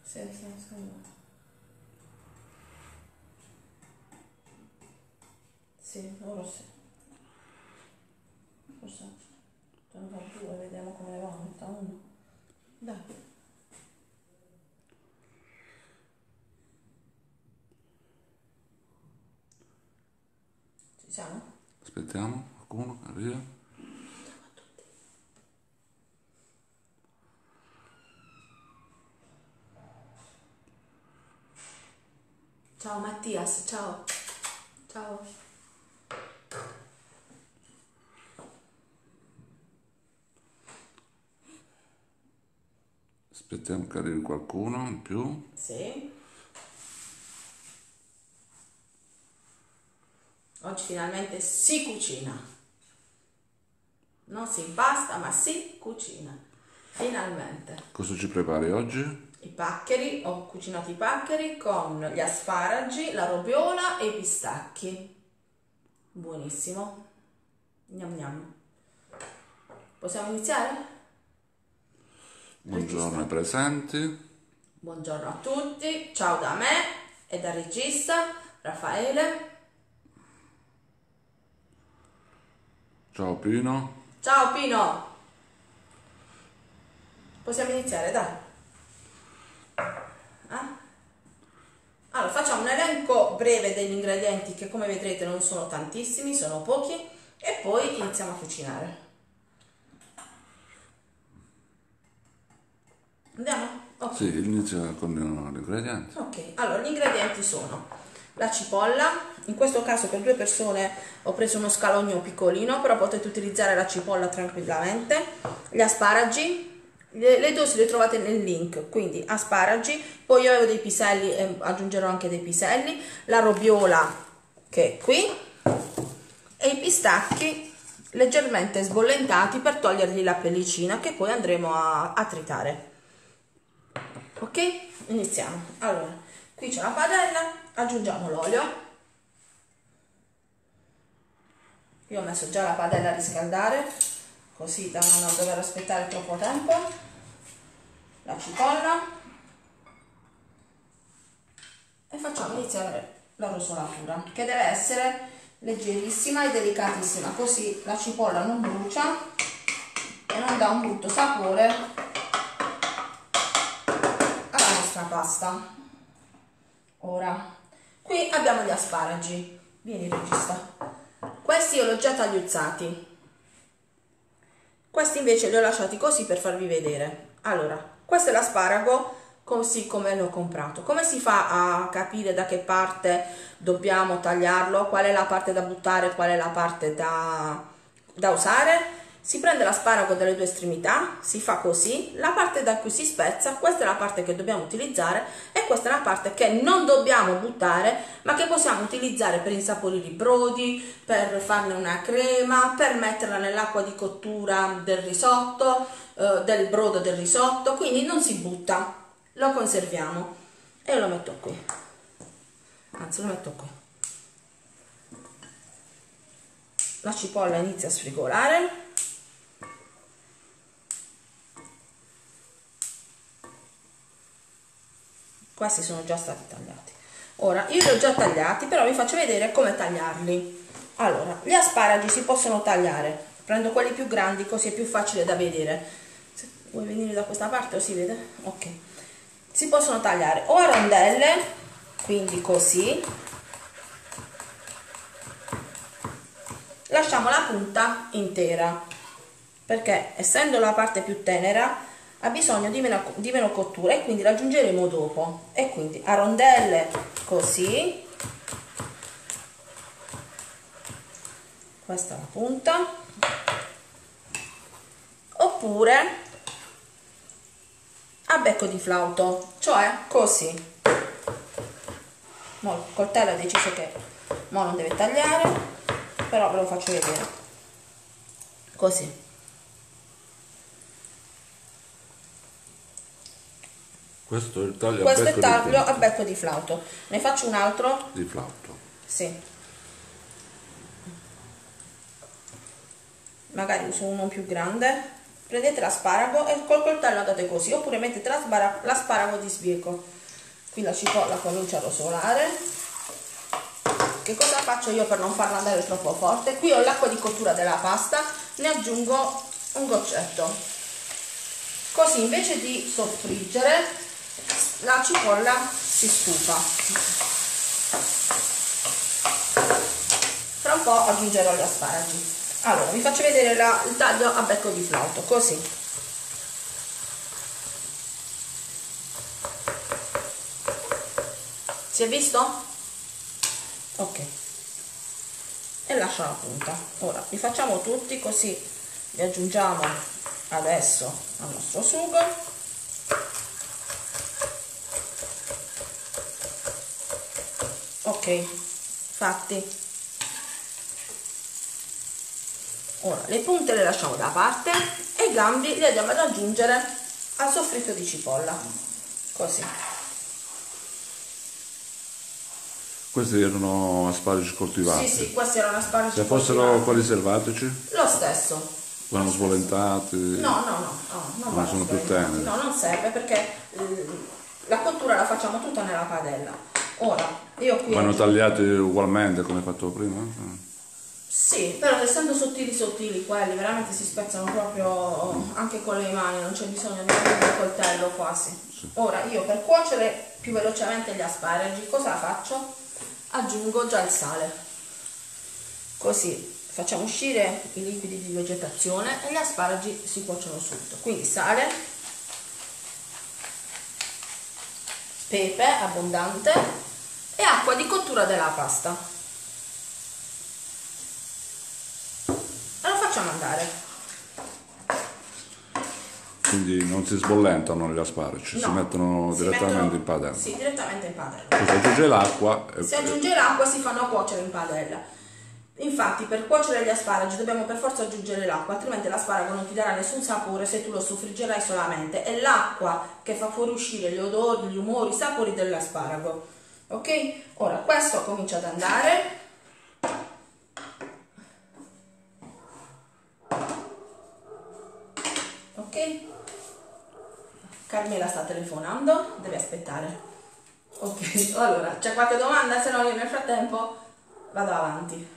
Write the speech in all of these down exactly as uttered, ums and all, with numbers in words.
Sì, sì, sì. Sì, ora sì. Forse te ne fa due, vediamo come ne va. Metà uno. Dai. Ci siamo? Aspettiamo, qualcuno arriva. Ciao Mattias, ciao. Ciao. Aspettiamo che arrivi qualcuno in più. Sì. Oggi finalmente si cucina. Non si impasta, ma si cucina. Finalmente. Cosa ci prepari oggi? I paccheri, ho cucinato i paccheri con gli asparagi, la robiola e i pistacchi. Buonissimo. Gnam gnam. Possiamo iniziare? Buongiorno ai presenti. Buongiorno a tutti, ciao da me e dal regista Raffaele. Ciao Pino. Ciao Pino! Possiamo iniziare, dai. Eh? Allora, facciamo un elenco breve degli ingredienti che come vedrete non sono tantissimi, sono pochi, e poi iniziamo a cucinare. Andiamo? Ok. Sì, inizia con gli ingredienti. Ok, allora gli ingredienti sono la cipolla, in questo caso per due persone ho preso uno scalogno piccolino, però potete utilizzare la cipolla tranquillamente, gli asparagi, le, le dosi le trovate nel link, quindi asparagi, poi io avevo dei piselli e aggiungerò anche dei piselli, la robiola che è qui e i pistacchi leggermente sbollentati per togliergli la pellicina che poi andremo a, a tritare. Ok? Iniziamo. Allora, qui c'è la padella, aggiungiamo l'olio. Io ho messo già la padella a riscaldare, così da non dover aspettare troppo tempo. La cipolla. E facciamo iniziare la rosolatura, che deve essere leggerissima e delicatissima, così la cipolla non brucia e non dà un brutto sapore alla nostra pasta. Ora, qui abbiamo gli asparagi. Vieni regista. Questi io li ho già tagliuzzati. Questi invece li ho lasciati così per farvi vedere. Allora, questo è l'asparago così come l'ho comprato. Come si fa a capire da che parte dobbiamo tagliarlo? Qual è la parte da buttare, qual è la parte da, da usare? Si prende l'asparago dalle due estremità, si fa così, la parte da cui si spezza, questa è la parte che dobbiamo utilizzare e questa è la parte che non dobbiamo buttare, ma che possiamo utilizzare per insaporire i brodi, per farne una crema, per metterla nell'acqua di cottura del risotto, eh, del brodo del risotto, quindi non si butta, lo conserviamo e lo metto qui, anzi lo metto qui. La cipolla inizia a sfrigolare. Questi sono già stati tagliati. Ora, io li ho già tagliati, però vi faccio vedere come tagliarli. Allora, gli asparagi si possono tagliare. Prendo quelli più grandi, così è più facile da vedere. Se vuoi venire da questa parte o si vede? Ok. Si possono tagliare o a rondelle, quindi così. Lasciamo la punta intera, perché essendo la parte più tenera ha bisogno di meno, di meno cottura e quindi raggiungeremo dopo. E quindi a rondelle così, questa è la punta, oppure a becco di flauto, cioè così. Mo il coltello ha deciso che mo non deve tagliare, però ve lo faccio vedere così. Questo è il taglio, Questo a, becco è taglio di a becco di flauto. Ne faccio un altro? Di flauto. Sì. Magari uso uno più grande. prendete l'asparago e col coltello andate così, oppure mettete l'asparago di sbieco. Qui la cipolla comincia a rosolare. Che cosa faccio io per non farla andare troppo forte? Qui ho l'acqua di cottura della pasta, ne aggiungo un goccetto, così invece di soffriggere la cipolla si stufa. Fra un po' aggiungerò gli asparagi. Allora vi faccio vedere la, il taglio a becco di flauto, così. Si è visto? Ok, e lascio la punta. Ora li facciamo tutti, così li aggiungiamo adesso al nostro sugo. Ok, fatti. Ora le punte le lasciamo da parte e i gambi li andiamo ad aggiungere al soffritto di cipolla, così. Questi erano asparagi coltivati? Sì, sì, questi erano asparagi Se fossero coltivati. quelli selvatici? Lo stesso. Vanno sbollentati? No, no, no, no, non, non sono più teneri. No, non serve perché eh, la cottura la facciamo tutta nella padella. Ora, io qui... Vanno tagliati ugualmente come fatto prima? Sì, però essendo sottili sottili quelli, veramente si spezzano proprio anche con le mani, non c'è bisogno di un coltello quasi. Sì. Ora, io per cuocere più velocemente gli asparagi, cosa faccio? Aggiungo già il sale. Così facciamo uscire i liquidi di vegetazione e gli asparagi si cuociono subito. Quindi sale, pepe abbondante e acqua di cottura della pasta. E lo facciamo andare. Quindi non si sbollentano gli asparagi, no, si mettono si direttamente mettono, in padella. Sì, direttamente in padella. Poi si aggiunge l'acqua. E... Si aggiunge l'acqua si fanno cuocere in padella. Infatti per cuocere gli asparagi dobbiamo per forza aggiungere l'acqua, altrimenti l'asparago non ti darà nessun sapore se tu lo soffriggerai solamente. È l'acqua che fa fuoriuscire gli odori, gli umori, i sapori dell'asparago. Ok? Ora questo comincia ad andare. Ok? Carmela sta telefonando, deve aspettare. Ok, allora c'è qualche domanda? Se no io nel frattempo vado avanti.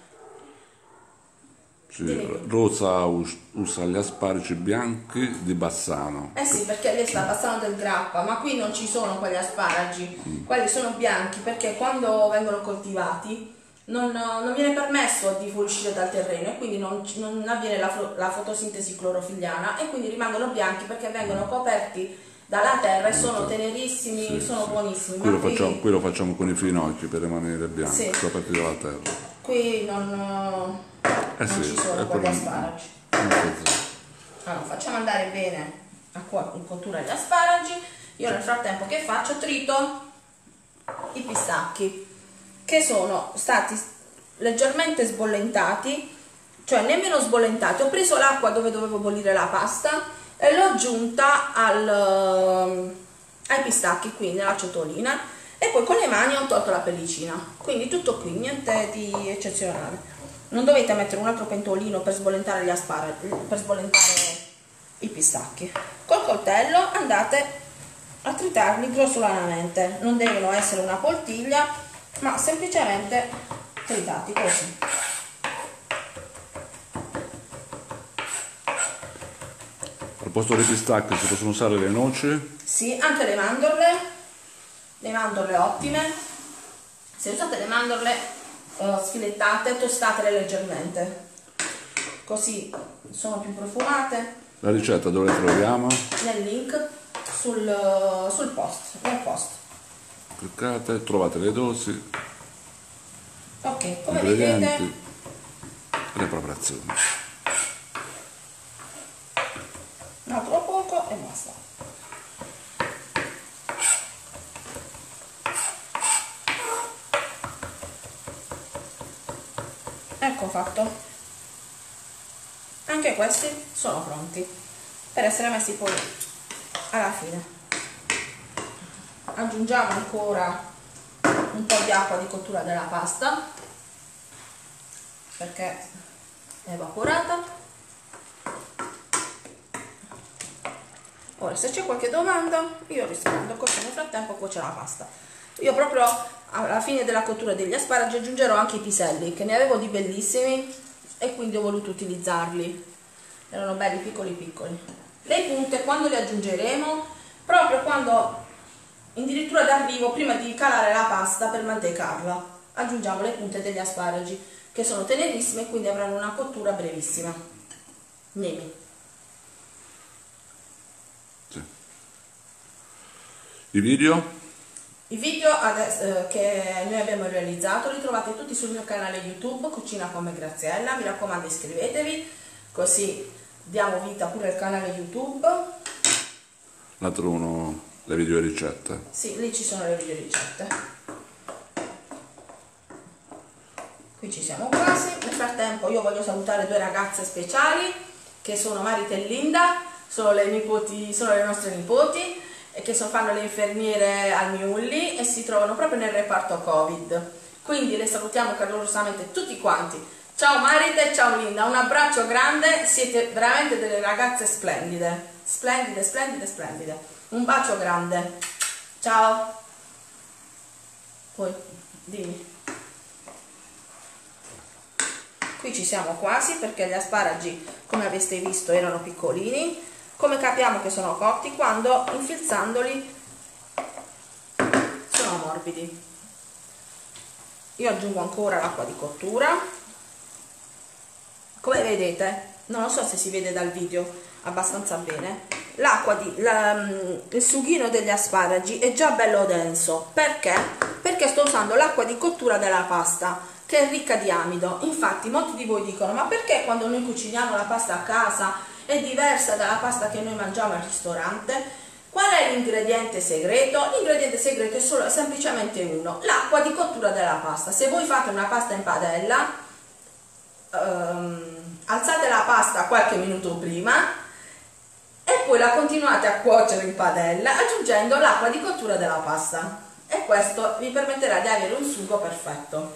Sì, Rosa usa gli asparagi bianchi di Bassano. Eh sì, perché lei sta a Bassano del Grappa, ma qui non ci sono quegli asparagi, mm. quelli sono bianchi perché quando vengono coltivati non, non viene permesso di fuoriuscire dal terreno e quindi non, non avviene la, la fotosintesi clorofilliana e quindi rimangono bianchi perché vengono coperti dalla terra e sono tenerissimi, sì, sono sì. buonissimi. Qui lo, qui... Facciamo, qui lo facciamo con i finocchi per rimanere bianchi, sì. coperti dalla terra. Qui non... Eh non sì, ci sono quegli asparagi. Allora, facciamo andare bene a in cottura gli asparagi. Io nel frattempo che faccio? Trito i pistacchi che sono stati leggermente sbollentati, cioè nemmeno sbollentati. Ho preso l'acqua dove dovevo bollire la pasta e l'ho aggiunta al, ai pistacchi qui nella ciotolina e poi con le mani ho tolto la pellicina. Quindi tutto qui, niente di eccezionale. Non dovete mettere un altro pentolino per sbollentare gli asparagi, per sbollentare i pistacchi. Col coltello andate a tritarli grossolanamente, non devono essere una poltiglia, ma semplicemente tritati così. Al posto dei pistacchi si possono usare le noci? Sì, anche le mandorle, le mandorle ottime. Se usate le mandorle sfilettate, tostatele leggermente, così sono più profumate. La ricetta dove la troviamo? Nel link sul, sul post, nel post. Cliccate, trovate le dosi, ok, come vedete, le preparazioni. Un altro poco e basta. Ecco fatto, anche questi sono pronti per essere messi poi alla fine. Aggiungiamo ancora un po' di acqua di cottura della pasta perché è evaporata Ora, se c'è qualche domanda, io rispondo, così nel frattempo cuoce la pasta. Io proprio alla fine della cottura degli asparagi aggiungerò anche i piselli, che ne avevo di bellissimi e quindi ho voluto utilizzarli. Erano belli piccoli piccoli. Le punte quando le aggiungeremo? Proprio quando, addirittura d'arrivo, prima di calare la pasta per mantecarla, aggiungiamo le punte degli asparagi, che sono tenerissime e quindi avranno una cottura brevissima. Nemi. Sì. I video? I video adesso, eh, che noi abbiamo realizzato li trovate tutti sul mio canale YouTube, Cucina come Graziella. Mi raccomando, iscrivetevi, così diamo vita pure al canale YouTube. Là trovano le video ricette. Sì, lì ci sono le video ricette. Qui ci siamo quasi. Nel frattempo io voglio salutare due ragazze speciali, che sono Marita e Linda, sono le nipoti, sono le nostre nipoti, e che sono, fanno le infermiere al Miulli e si trovano proprio nel reparto Covid. Quindi le salutiamo calorosamente tutti quanti. Ciao Marita e ciao Linda, un abbraccio grande, siete veramente delle ragazze splendide, splendide, splendide, splendide. Un bacio grande. Ciao. Poi, dimmi. Qui ci siamo quasi, perché gli asparagi, come avete visto, erano piccolini. Come capiamo che sono cotti? Quando infilzandoli sono morbidi. Io aggiungo ancora l'acqua di cottura. Come vedete, non lo so se si vede dal video abbastanza bene, l'acqua di la, il sughino degli asparagi è già bello denso. Perché? Perché sto usando l'acqua di cottura della pasta, che è ricca di amido. Infatti molti di voi dicono: ma perché quando noi cuciniamo la pasta a casa è diversa dalla pasta che noi mangiamo al ristorante? Qual è l'ingrediente segreto? L'ingrediente segreto è solo, semplicemente uno: l'acqua di cottura della pasta. Se voi fate una pasta in padella, ehm, alzate la pasta qualche minuto prima e poi la continuate a cuocere in padella aggiungendo l'acqua di cottura della pasta, e questo vi permetterà di avere un sugo perfetto.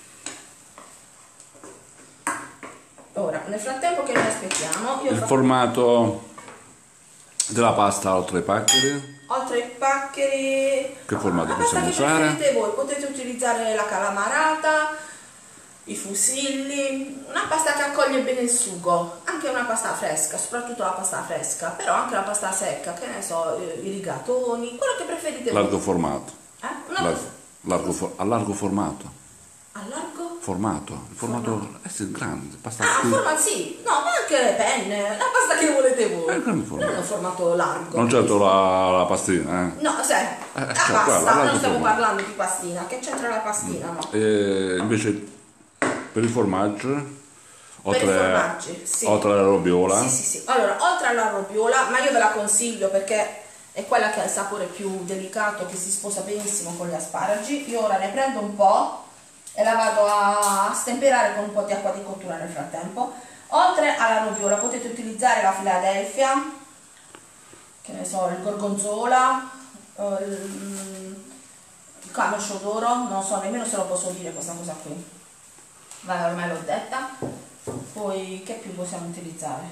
Ora, nel frattempo che noi aspettiamo, io Il faccio... formato della pasta oltre ai paccheri? Oltre ai paccheri, Che formato la possiamo pasta che usare? preferite voi, potete utilizzare la calamarata, i fusilli, una pasta che accoglie bene il sugo, anche una pasta fresca, soprattutto la pasta fresca, però anche la pasta secca, che ne so, i rigatoni, quello che preferite Largo voi. formato. Eh? Una Largo, cosa- largo for- a largo formato. a largo? Formato. Il formato eh sì, grande. Pasta Ah, qui. formato sì, no, ma anche le penne, la pasta che volete voi. Eh, grande formato. Non è un formato largo. Non certo la, la pastina, eh. No, sai, Eh, la cioè, pasta, quella, largo non stiamo formato. parlando di pastina, che c'entra la pastina, no? E invece per il formaggio, Per oltre, i formaggi, sì. oltre alla robiola, Sì, sì, sì. Allora, oltre alla robiola, ma io ve la consiglio perché è quella che ha il sapore più delicato, che si sposa benissimo con gli asparagi. Io ora ne prendo un po' e la vado a stemperare con un po' di acqua di cottura nel frattempo. Oltre alla robiola potete utilizzare la Philadelphia, che ne so, il gorgonzola, eh, il, il camoscio d'oro, non so nemmeno se lo posso dire questa cosa qui. Vabbè, ormai l'ho detta. Poi che più possiamo utilizzare?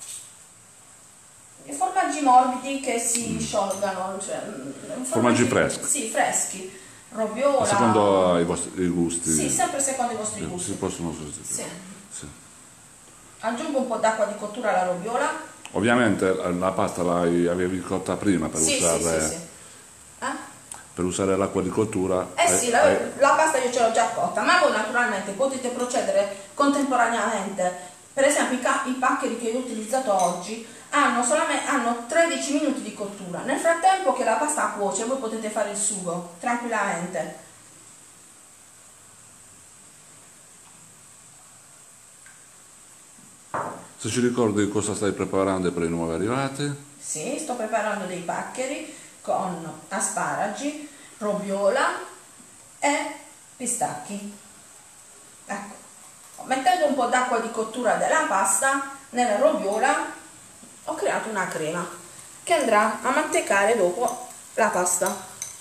I formaggi morbidi che si sciolgano, cioè mm, Formaggi freschi. Sì, freschi. Robiola. secondo i vostri i gusti, Sì, sempre secondo i vostri si gusti. possono sostituire. Sì. Sì. Aggiungo un po' d'acqua di cottura alla robiola. Ovviamente la pasta l'hai avevi cotta prima per Sì, usare, sì, sì, sì. Eh? per usare l'acqua di cottura. Eh hai- sì, la, hai- la pasta io ce l'ho già cotta, ma voi naturalmente potete procedere contemporaneamente. Per esempio i, ca- i paccheri che io ho utilizzato oggi hanno, solamente, hanno tredici minuti di cottura. Nel frattempo che la pasta cuoce voi potete fare il sugo tranquillamente. Se ci ricordi cosa stai preparando per i nuovi arrivati? Sì, sto preparando dei paccheri con asparagi, robiola e pistacchi. Ecco, mettendo un po' d'acqua di cottura della pasta nella robiola ho creato una crema che andrà a mantecare dopo la pasta.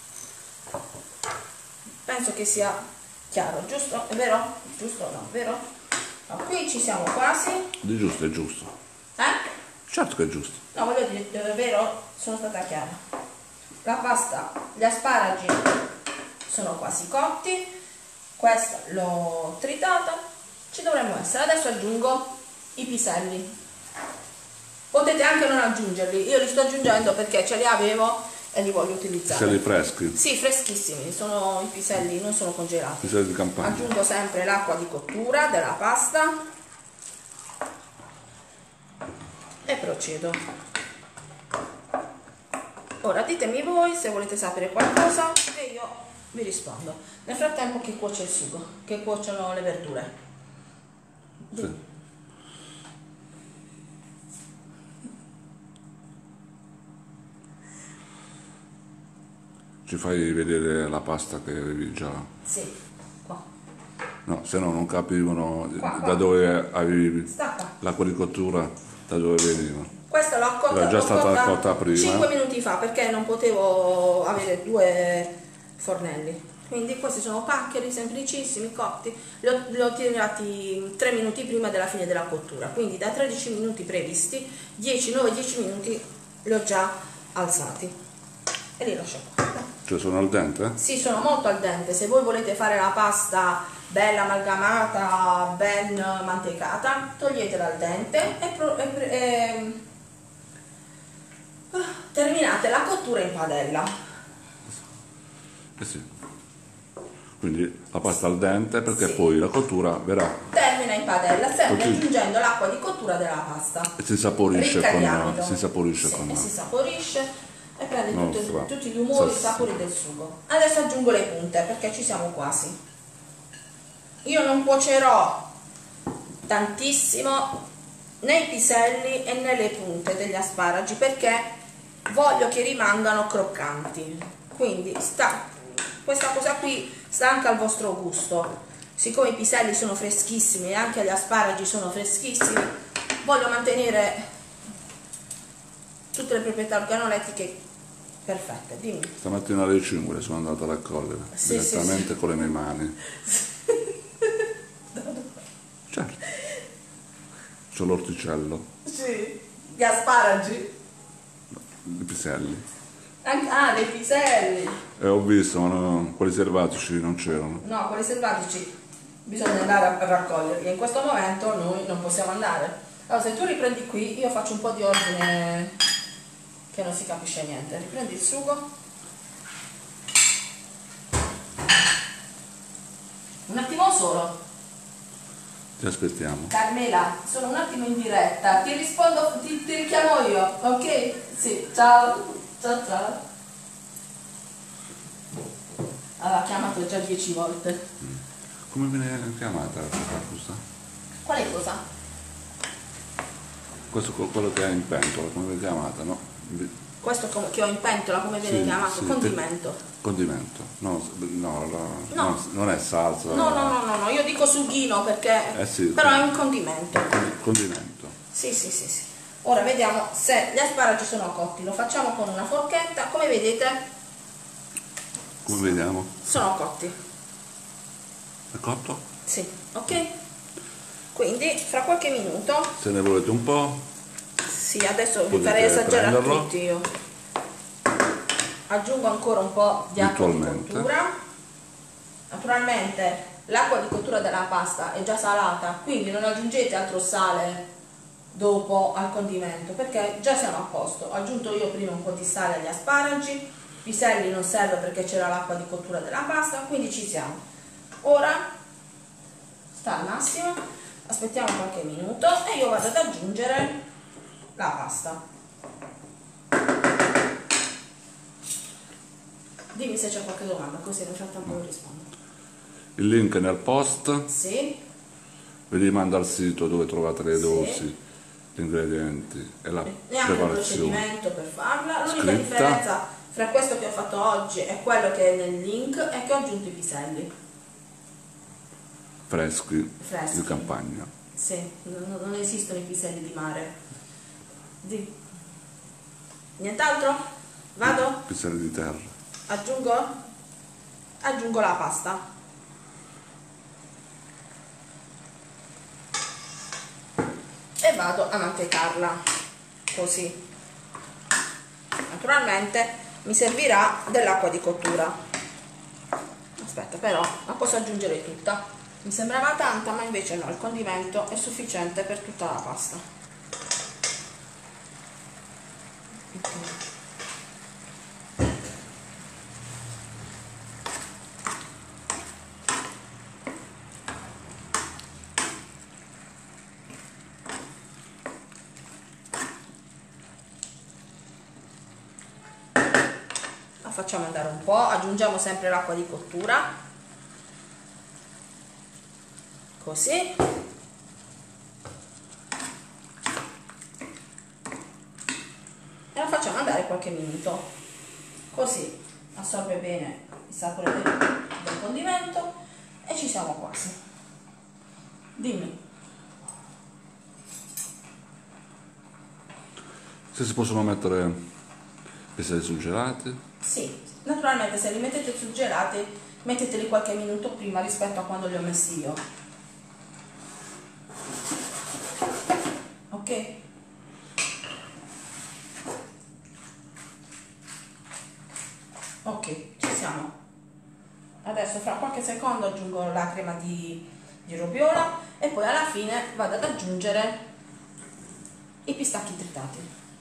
Penso che sia chiaro, giusto? È vero? Giusto o no? Vero? No, qui ci siamo quasi. Di giusto, è giusto. Eh? Certo che è giusto. No, voglio dire, davvero sono stata chiara. La pasta, gli asparagi sono quasi cotti, questa l'ho tritata, ci dovremmo essere. Adesso aggiungo i piselli. Potete anche non aggiungerli, io li sto aggiungendo perché ce li avevo e li voglio utilizzare. Piselli freschi? Sì, freschissimi, sono i piselli, non sono congelati. Piselli di campagna. Aggiungo sempre l'acqua di cottura della pasta e procedo. Ora ditemi voi se volete sapere qualcosa e io vi rispondo. Nel frattempo che cuoce il sugo, che cuociono le verdure. Sì. Ci fai vedere la pasta che avevi già? Sì, qua. No, se no non capivano Qua, qua. da dove avevi Sta qua. l'acqua di cottura, da dove veniva. Questa l'ho cotta, Era già l'ho stata cotta cotta prima. cinque minuti fa perché non potevo avere due fornelli. Quindi questi sono paccheri semplicissimi, cotti. Li ho, li ho tirati tre minuti prima della fine della cottura. Quindi da tredici minuti previsti, dieci, nove dieci minuti li ho già alzati. E li lascio qua. Cioè sono al dente? Sì, sono molto al dente. Se voi volete fare la pasta bella amalgamata, ben mantecata, toglietela al dente e, pro, e, e terminate la cottura in padella. Eh sì. Quindi la pasta al dente perché Sì. poi la cottura verrà Termina in padella, sempre Così. aggiungendo l'acqua di cottura della pasta. e si saporisce Ricca di con amido. si saporisce Sì, con e si saporisce e prende tutti, Nostra. tutti gli umori, i Sì. sapori del sugo. Adesso aggiungo le punte perché ci siamo quasi. Io non cuocerò tantissimo né i piselli e né le punte degli asparagi perché voglio che rimangano croccanti. Quindi sta, questa cosa qui sta anche al vostro gusto. Siccome i piselli sono freschissimi e anche gli asparagi sono freschissimi, voglio mantenere tutte le proprietà organolettiche perfette. Dimmi. Stamattina alle cinque sono andato a raccogliere Sì, direttamente sì, con le mie mani. Certo. C'ho l'orticello, Sì. Gli asparagi? i piselli. Anche, ah, dei piselli. E ho visto, ma no, quelli selvatici non c'erano. No, quelli selvatici bisogna andare a raccoglierli. In questo momento noi non possiamo andare. Allora, se tu riprendi qui, io faccio un po' di ordine che non si capisce niente. Riprendi il sugo. Un attimo solo. Ti aspettiamo. Carmela, sono un attimo in diretta. Ti rispondo, ti, ti richiamo io, ok? Sì, ciao. Ciao ciao. Aveva chiamato già dieci volte. Come viene chiamata questa cosa? Quale cosa? Questo è quello che è in pentola, come viene chiamata, no? Questo com- che ho in pentola, come viene Sì, chiamato? sì, condimento. te- condimento. No, no, no, No. no, non è salsa. No, no, no, no, no, io dico sughino perché... Eh sì, però sì. è un condimento. Condimento. Sì, sì, sì, sì. Ora vediamo se gli asparagi sono cotti. Lo facciamo con una forchetta. Come vedete, Come vediamo? sono cotti. È cotto? Sì, ok? Quindi fra qualche minuto... Se ne volete un po', Sì, adesso vi Potete farei assaggiare a prenderlo. tutti io. Aggiungo ancora un po' di acqua di Virtualmente. cottura. Naturalmente l'acqua di cottura della pasta è già salata, quindi non aggiungete altro sale dopo al condimento perché già siamo a posto. Ho aggiunto io prima un po' di sale agli asparagi, piselli non serve perché c'era l'acqua di cottura della pasta, quindi ci siamo. Ora sta al massimo, aspettiamo qualche minuto e io vado ad aggiungere la pasta. Dimmi se c'è qualche domanda, così nel frattempo vi rispondo. il link è nel post, Sì, vi rimando al sito dove trovate le Sì. dosi, gli ingredienti e la e anche il preparazione. procedimento per farla. L'unica Scritta. differenza fra questo che ho fatto oggi e quello che è nel link è che ho aggiunto i piselli. Freschi, Freschi. di campagna. Sì, non, non esistono i piselli di mare. Di. Nient'altro? Vado? Piselli di terra. Aggiungo? Aggiungo la pasta. E vado a mantecarla. così. Naturalmente mi servirà dell'acqua di cottura. Aspetta, però la posso aggiungere tutta. Mi sembrava tanta, ma invece no, il condimento è sufficiente per tutta la pasta. Okay. Facciamo andare un po', aggiungiamo sempre l'acqua di cottura, così, e la facciamo andare qualche minuto, così assorbe bene il sapore del, del condimento e ci siamo quasi. Dimmi. Se si possono mettere piselli surgelati? Sì, naturalmente se li mettete surgelati metteteli qualche minuto prima rispetto a quando li ho messi io. Ok? Ok, ci siamo. Adesso fra qualche secondo aggiungo la crema di, di roviola e poi alla fine vado ad aggiungere i pistacchi tritati.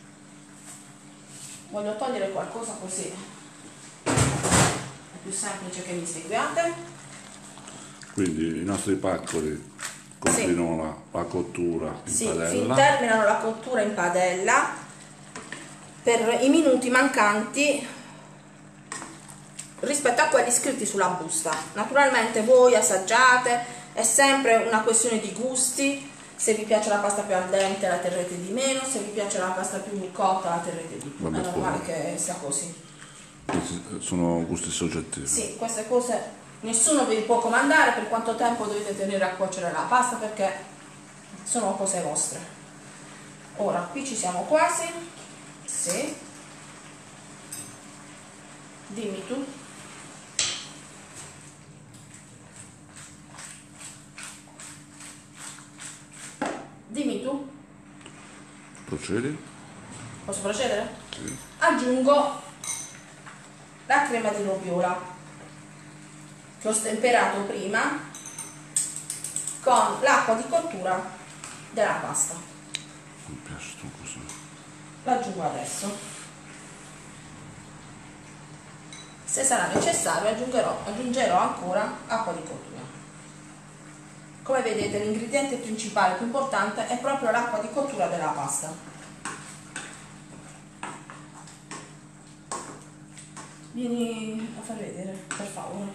Voglio togliere qualcosa così è più semplice che mi seguiate. Quindi i nostri piccoli continuano sì. la, la cottura in sì, padella. terminano la cottura in padella per i minuti mancanti rispetto a quelli scritti sulla busta. Naturalmente voi assaggiate, è sempre una questione di gusti. Se vi piace la pasta più al dente la terrete di meno, se vi piace la pasta più cotta la terrete di più. È normale che sia così. Sono gusti soggettivi. Sì, queste cose nessuno vi può comandare per quanto tempo dovete tenere a cuocere la pasta, perché sono cose vostre. Ora, qui ci siamo quasi. Sì. Dimmi tu. Dimmi tu. Procedi. Posso procedere? Sì. Aggiungo la crema di roviola che ho stemperato prima con l'acqua di cottura della pasta. Mi piace così. L'aggiungo adesso. Se sarà necessario aggiungerò, aggiungerò ancora acqua di cottura. Come vedete l'ingrediente principale più importante è proprio l'acqua di cottura della pasta. Vieni a far vedere, per favore.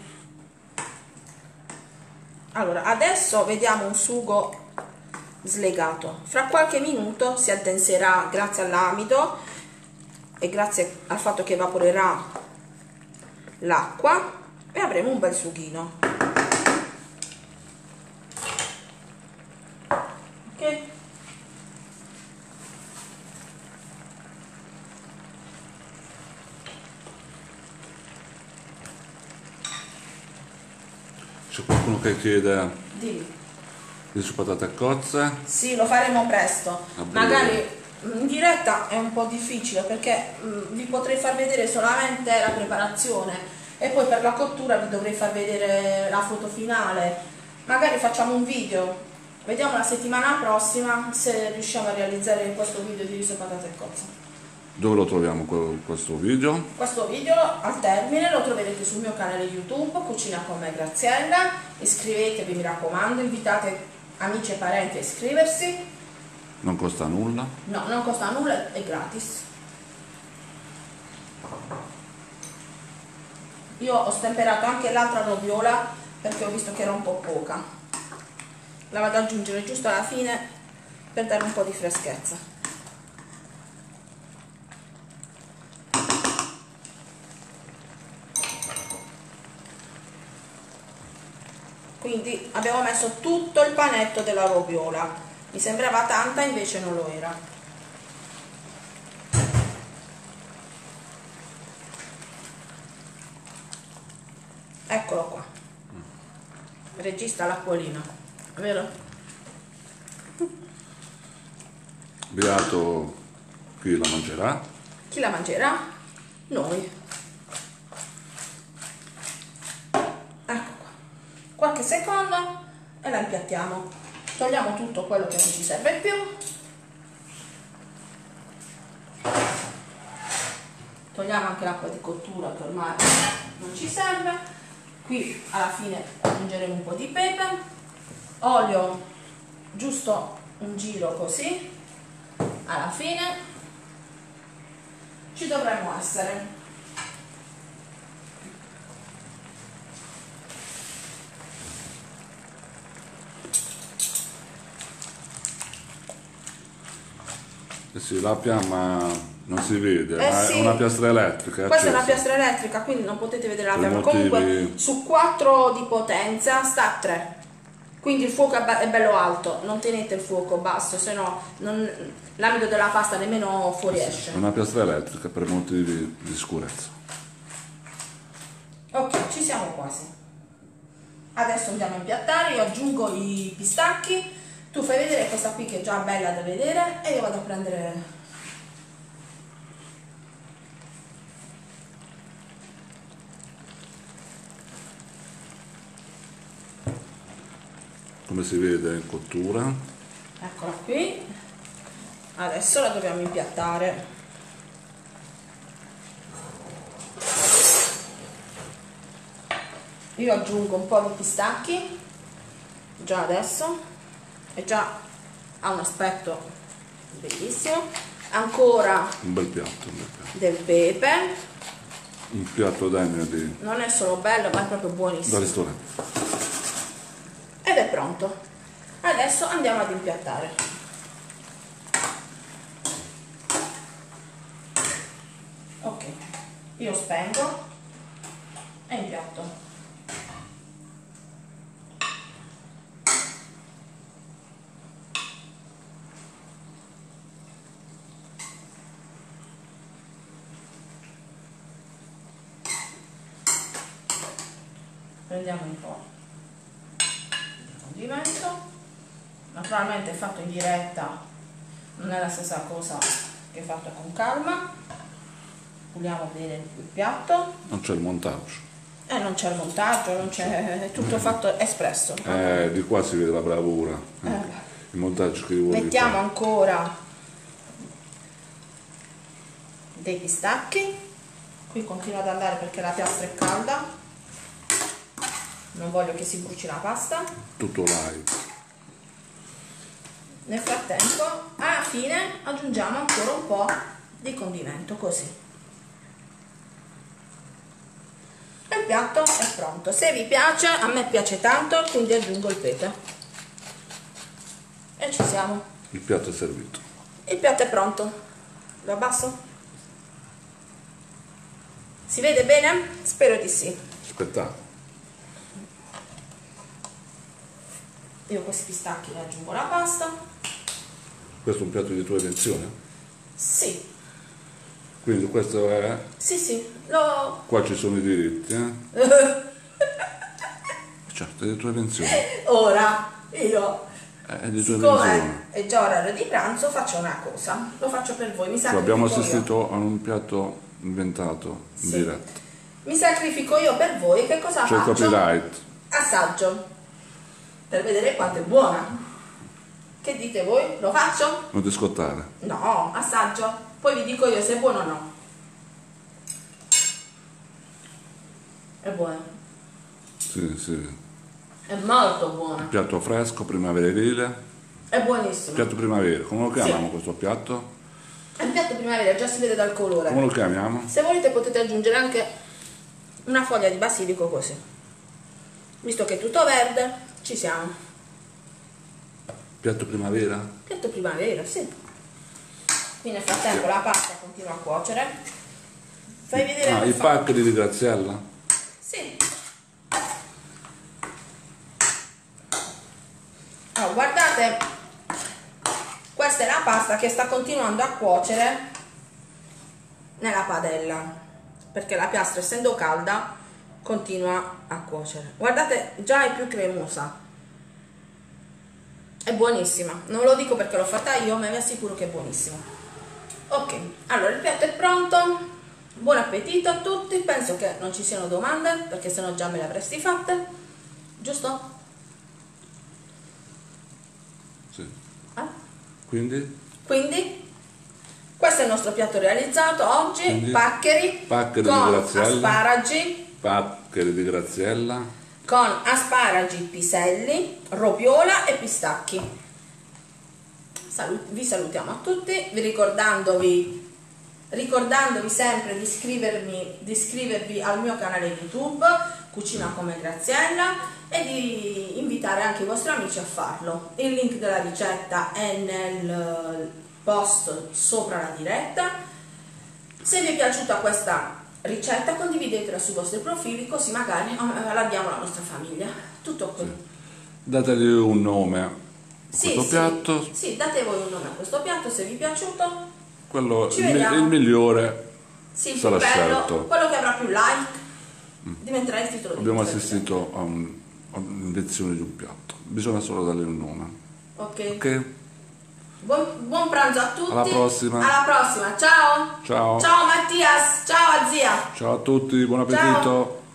Allora, adesso vediamo un sugo slegato. Fra qualche minuto si addenserà grazie all'amido e grazie al fatto che evaporerà l'acqua e avremo un bel sughino. Ok? C'è qualcuno che chiede Dimmi. le sue patate cozze? Sì, lo faremo presto. Magari in diretta è un po' difficile perché mh, vi potrei far vedere solamente la preparazione e poi per la cottura vi dovrei far vedere la foto finale. Magari facciamo un video. Vediamo la settimana prossima se riusciamo a realizzare questo video di riso patate e cozze. Dove lo troviamo questo video? Questo video al termine lo troverete sul mio canale YouTube Cucina con me Graziella. Iscrivetevi, mi raccomando, invitate amici e parenti a iscriversi. Non costa nulla? No, non costa nulla, è gratis. Io ho stemperato anche l'altra roviola perché ho visto che era un po' poca. La vado ad aggiungere giusto alla fine per dare un po' di freschezza. Quindi abbiamo messo tutto il panetto della roviola. Mi sembrava tanta, invece non lo era. Eccolo qua. Regista l'acquolina, vero? Beato Chi la mangerà? Chi la mangerà? Noi. Ecco qua. Qualche secondo e la impiattiamo. Togliamo tutto quello che non ci serve più. Togliamo anche l'acqua di cottura che ormai non ci serve. Qui alla fine aggiungeremo un po' di pepe, olio, giusto un giro così. Alla fine ci dovremmo essere. Eh sì, la fiamma non si vede, Eh ma sì. è una piastra elettrica. È Questa è una accesa. piastra elettrica, quindi non potete vedere la Per fiamma. motivi- Comunque su quattro di potenza sta a tre. Quindi il fuoco è, be- è bello alto, non tenete il fuoco basso, se no non- l'amido della pasta nemmeno fuoriesce. È una piastra elettrica per motivi di sicurezza. Ok, ci siamo quasi. Adesso andiamo a impiattare, io aggiungo i pistacchi, tu fai vedere questa qui che è già bella da vedere e io vado a prendere... Come si vede in cottura. Eccola qui. Adesso la dobbiamo impiattare. Io aggiungo un po' di pistacchi già adesso e già ha un aspetto bellissimo. Ancora Un bel piatto, un bel piatto. del pepe, Un piatto degno di, non è solo bello ma è proprio da buonissimo. ristorante. Ed è pronto. Adesso andiamo ad impiattare. Ok, io spengo e impiatto. Prendiamo un po' di condimento. Naturalmente fatto in diretta non è la stessa cosa che fatto con calma. Puliamo bene il piatto Non c'è il montaggio. e non c'è il montaggio, non c'è, è tutto fatto espresso. Eh, di qua si vede la bravura. Eh, il montaggio che vuoi Mettiamo fare. ancora dei pistacchi. Qui continuo ad andare perché la piastra è calda, non voglio che si bruci la pasta. Tutto live. Nel frattempo, alla fine, aggiungiamo ancora un po' di condimento, così. E il piatto è pronto. Se vi piace, a me piace tanto, quindi aggiungo il pepe. E ci siamo. Il piatto è servito. Il piatto è pronto. Lo abbasso? Si vede bene? Spero di sì. Spettacolo. Io questi pistacchi ne aggiungo la pasta. Questo è un piatto di tua invenzione? Sì, Quindi questo è... sì, sì, lo... Qua ci sono i diritti, eh? Certo, è di tua invenzione. Ora, io, È di tua siccome invenzione. è già orario di pranzo, faccio una cosa. Lo faccio per voi, mi Cioè, abbiamo sacrifico io. assistito a un piatto inventato in Sì. diretta. Mi sacrifico io per voi, che cosa C'è il faccio? copyright. Assaggio, per vedere quanto è buona. Che dite voi? Lo faccio? Non ti scottare. No, assaggio, poi vi dico io se è buono o no. È buono, Sì, sì. è molto buono, Piatto fresco, primaverile. è buonissimo. Piatto primavera. Come lo chiamiamo Sì. questo piatto? È un piatto primavera, già si vede dal colore. Come lo chiamiamo? Se volete potete aggiungere anche una foglia di basilico così. Visto che è tutto verde, ci siamo. Piatto primavera? Piatto primavera, sì. Qui nel frattempo la pasta continua a cuocere. Fai vedere Ah, come i fa. pacchi di Graziella? Sì. Allora, guardate, questa è la pasta che sta continuando a cuocere nella padella, perché la piastra, essendo calda, continua a cuocere. Guardate, già è più cremosa. È buonissima. Non lo dico perché l'ho fatta io, ma vi assicuro che è buonissima. Ok, allora il piatto è pronto. Buon appetito a tutti. Penso che non ci siano domande, perché sennò già me le avresti fatte, giusto? Sì. Eh? Quindi? Quindi questo è il nostro piatto realizzato oggi. Quindi, paccheri, paccheri di con Graziella. asparagi, Paccheri di Graziella. con asparagi, piselli, roviola e pistacchi. Salut- vi salutiamo a tutti, vi ricordandovi ricordandovi sempre di iscrivermi, di iscrivervi al mio canale YouTube Cucina come Graziella e di invitare anche i vostri amici a farlo. Il link della ricetta è nel post sopra la diretta. Se vi è piaciuta questa ricetta condividetela sui vostri profili, così magari la diamo alla nostra famiglia. Tutto qui. Sì. Dategli un nome a Sì, questo sì, piatto. sì, date voi un nome a questo piatto se vi è piaciuto. Quello, Ci il, vediamo. il migliore Sì, il sarà più bello, scelto. quello che avrà più like diventerà il titolo di Abbiamo questa assistito a un- a un'invenzione di un piatto. Bisogna solo dargli un nome. ricetta. Ok. Ok? Buon, buon pranzo a tutti. Alla prossima. Alla prossima. Ciao. Ciao. Ciao Mattias. Ciao a zia. Ciao a tutti, buon appetito. Ciao.